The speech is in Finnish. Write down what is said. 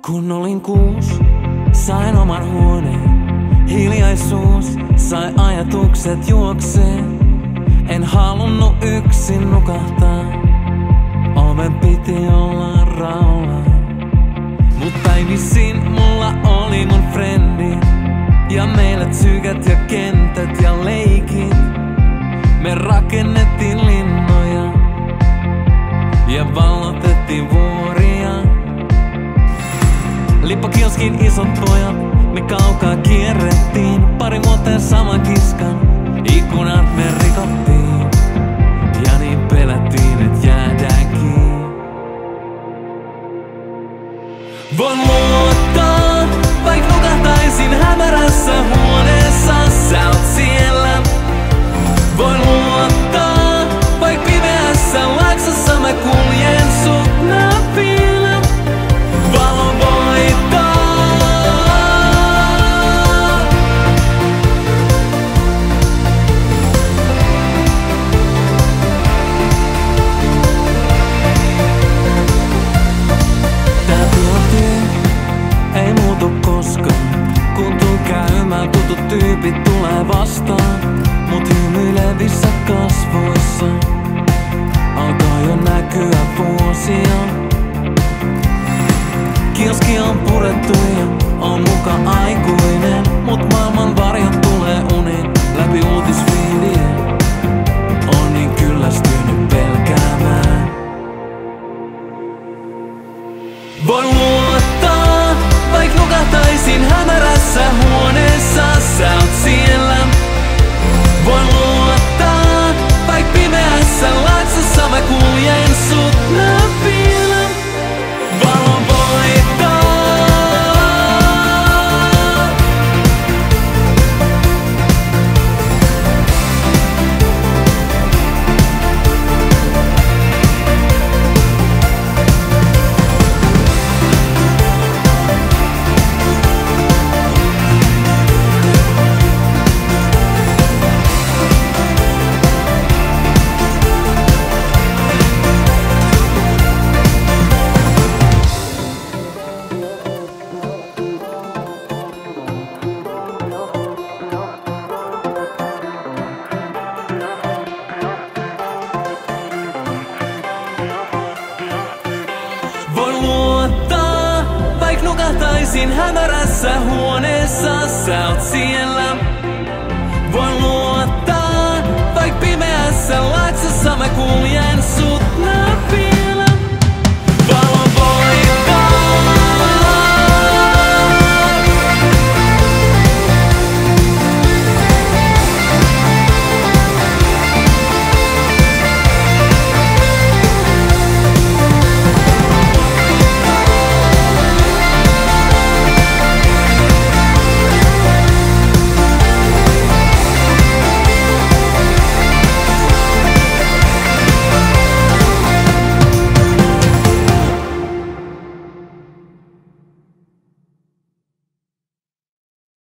Kun olin 6, sain oman huoneen. Hiljaisuus sai ajatukset juokseen. En halunnut yksin nukahtaa. Oven piti olla rauha. Mut päivisin mulla oli mun frendi. Ja meillä tsykät ja kentät ja leikit. Me rakennettiin linnoja ja vallotettiin vuoria. Lippakioskin isot pojat, me kaukaa kierrettiin. Pari vuoteen saman kiskan, ikkunat me rikottiin. Ja niin pelättiin, et jäädäänkin. Voin luottaa, vaik nukahtaisin hämärässä huoneessa, sä oot siellä. Voin luottaa, vaik pimeässä laaksossa mä kuljen sut näpillä. Valo voittaa. Tää tilanne ei muutu koskaan. Kun tuun käymään, tutut tyypit tulee vastaan. Mut hymyilevissä kasvoissa alkaa jo näkyä vuosia. Kioski on purettu ja on muka aikuinen. Mut maailman varjot tulee uniin läpi uutisfiidiä. On niin kyllästynyt pelkäämään. Voin luottaa, vaik nukahtaisin hämärässä huoneessa, sä oot siellä. Voin luottaa, vaik pimeässä laaksossa mä kuljen sut näpillä. Valo voittaa. Voin luottaa, vaik nukahtaisin hämärässä huoneessa, sä oot siellä. Voin luottaa, vaik pimeässä laaksossa mä kuljen